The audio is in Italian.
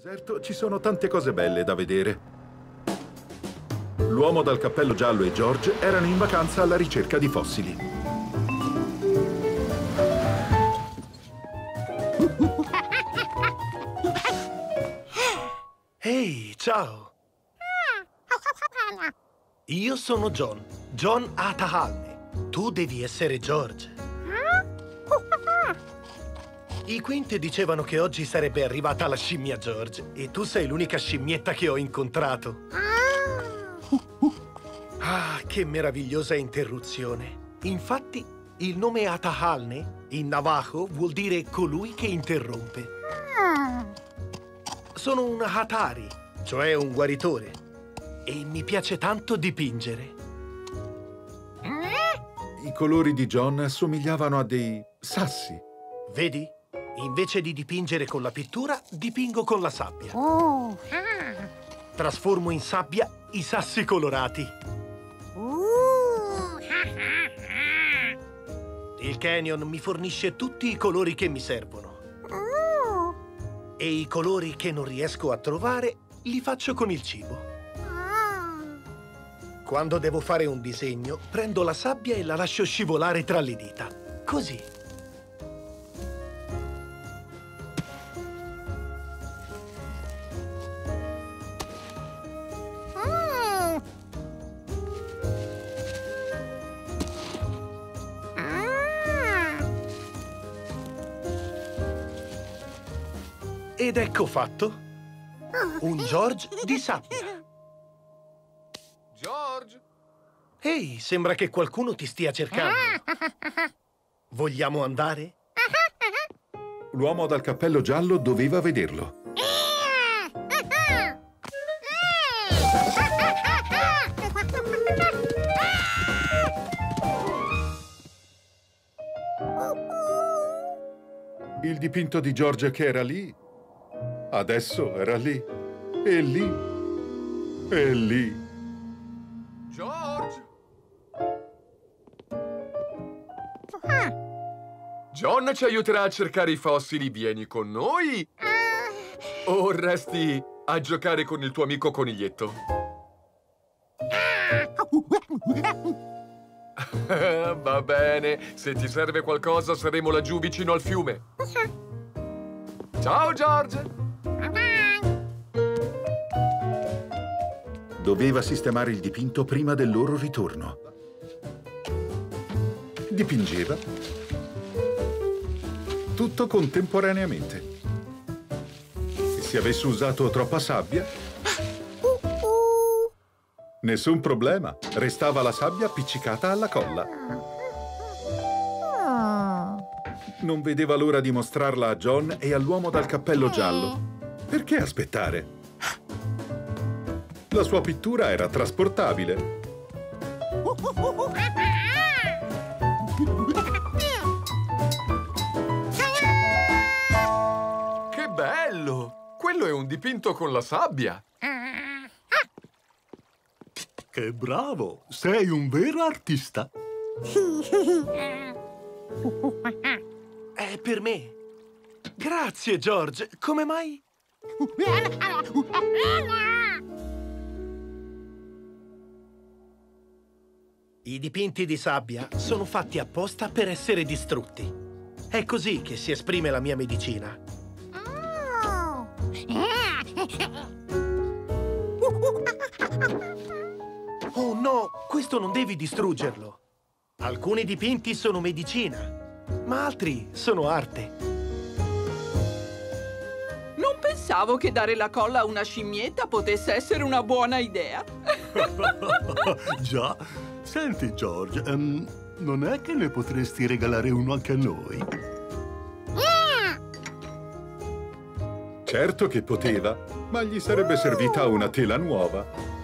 Deserto ci sono tante cose belle da vedere. L'uomo dal cappello giallo e George erano in vacanza alla ricerca di fossili. Ehi, ciao! Io sono John Atahalne. Tu devi essere George. I Quint dicevano che oggi sarebbe arrivata la scimmia George e tu sei l'unica scimmietta che ho incontrato. Ah, che meravigliosa interruzione. Infatti, il nome Atahalne in navajo vuol dire colui che interrompe. Sono un Hatari, cioè un guaritore, e mi piace tanto dipingere. I colori di John assomigliavano a dei sassi. Vedi? Invece di dipingere con la pittura, dipingo con la sabbia. Trasformo in sabbia i sassi colorati. Il Canyon mi fornisce tutti i colori che mi servono. E i colori che non riesco a trovare, li faccio con il cibo. Quando devo fare un disegno, prendo la sabbia e la lascio scivolare tra le dita. Così. Ed ecco fatto. Un George di sabbia. George! Ehi, sembra che qualcuno ti stia cercando. Vogliamo andare? L'uomo dal cappello giallo doveva vederlo. Il dipinto di George che era lì, adesso era lì, e lì, e lì. George! John ci aiuterà a cercare i fossili. Vieni con noi? O resti a giocare con il tuo amico coniglietto? Va bene. Se ti serve qualcosa, saremo laggiù vicino al fiume. Ciao, George! Doveva sistemare il dipinto prima del loro ritorno. Dipingeva tutto contemporaneamente. E se avesse usato troppa sabbia, nessun problema, restava la sabbia appiccicata alla colla. Non vedeva l'ora di mostrarla a John e all'uomo dal cappello giallo. Perché aspettare? La sua pittura era trasportabile. Che bello! Quello è un dipinto con la sabbia. Che bravo! Sei un vero artista. È per me. Grazie, George. Come mai? I dipinti di sabbia sono fatti apposta per essere distrutti. È così che si esprime la mia medicina. Oh no, questo non devi distruggerlo. Alcuni dipinti sono medicina, ma altri sono arte. Non pensavo che dare la colla a una scimmietta potesse essere una buona idea. Già. Senti, George, non è che ne potresti regalare uno anche a noi? Certo che poteva, ma gli sarebbe servita una tela nuova.